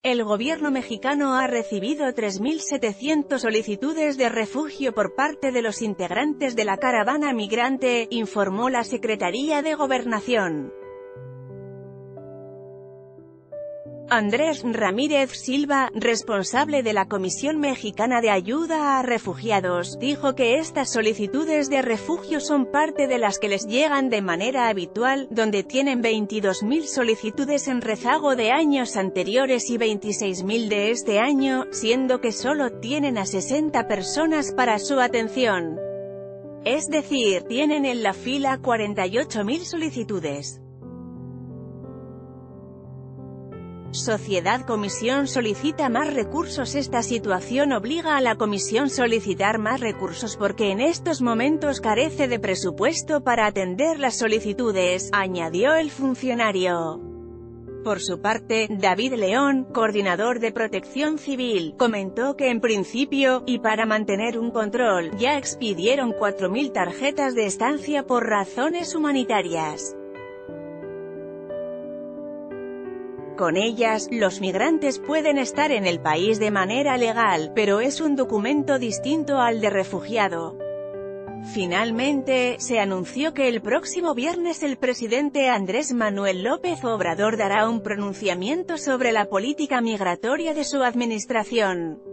El gobierno mexicano ha recibido 3.700 solicitudes de refugio por parte de los integrantes de la caravana migrante, informó la Secretaría de Gobernación. Andrés Ramírez Silva, responsable de la Comisión Mexicana de Ayuda a Refugiados, dijo que estas solicitudes de refugio son parte de las que les llegan de manera habitual, donde tienen 22.000 solicitudes en rezago de años anteriores y 26.000 de este año, siendo que solo tienen a 60 personas para su atención. Es decir, tienen en la fila 48.000 solicitudes. Sociedad Comisión solicita más recursos. Esta situación obliga a la Comisión solicitar más recursos porque en estos momentos carece de presupuesto para atender las solicitudes, añadió el funcionario. Por su parte, David León, coordinador de Protección Civil, comentó que en principio, y para mantener un control, ya expidieron 4.000 tarjetas de estancia por razones humanitarias. Con ellas, los migrantes pueden estar en el país de manera legal, pero es un documento distinto al de refugiado. Finalmente, se anunció que el próximo viernes el presidente Andrés Manuel López Obrador dará un pronunciamiento sobre la política migratoria de su administración.